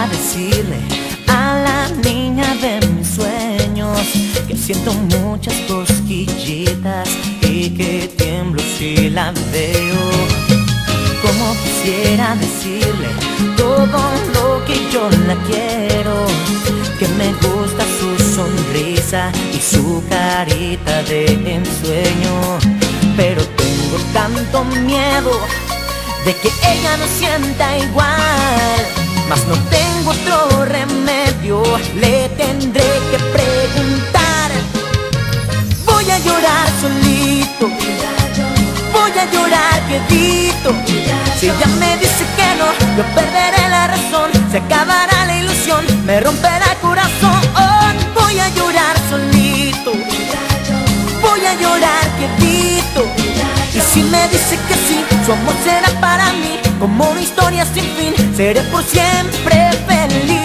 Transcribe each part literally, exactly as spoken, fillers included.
decirle a la niña de mis sueños que siento muchas cosquillitas y que tiemblo si la veo. Como quisiera decirle todo lo que yo la quiero, que me gusta su sonrisa y su carita de ensueño. Pero tengo tanto miedo de que ella no sienta igual, mas no tengo otro remedio, le tendré que preguntar. Voy a llorar solito, voy a llorar quedito. Si ella me dice que no, yo perderé la razón, se acabará la ilusión, me romperá el corazón. Voy a llorar solito, voy a llorar quedito. Y si me dice que sí, su amor será para mí como una historia sin fin, seré por siempre feliz.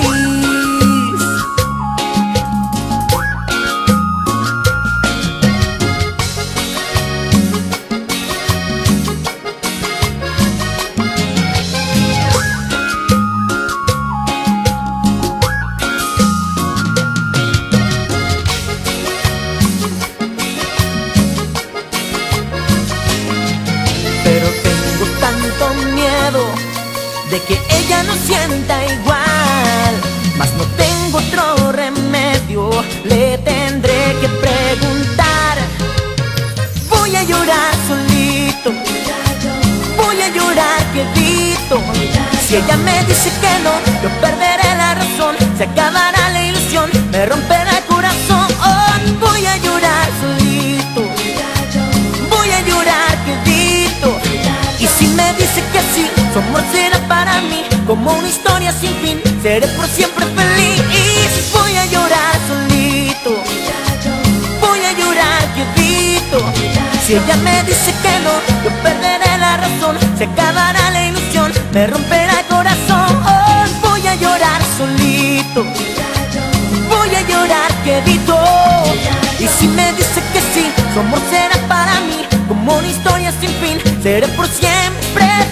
De que ella no sienta igual, mas no tengo otro remedio, le tendré que preguntar. Voy a llorar solito, voy a llorar quedito. Si ella me dice que no, yo perderé la razón, se acabará la ilusión, me romperá el corazón. Voy a llorar solito, voy a llorar quedito. Y si me dice que sí, su amor será para mí como una historia sin fin, seré por siempre feliz. Voy a llorar solito, voy a llorar quedito. Si ella me dice que no, yo perderé la razón, se acabará la ilusión, me romperá el corazón. Voy a llorar solito, voy a llorar quedito. Y si me dice que sí, su amor será para mí como una historia sin fin, seré por siempre